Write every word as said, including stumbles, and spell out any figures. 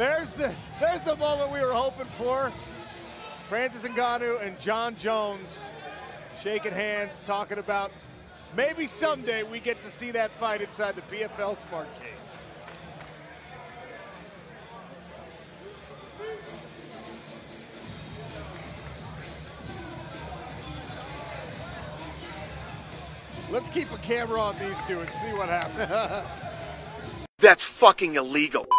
There's the, there's the moment we were hoping for. Francis Ngannou and John Jones shaking hands, talking about maybe someday we get to see that fight inside the P F L Smart Cage. Let's keep a camera on these two and see what happens. That's fucking illegal.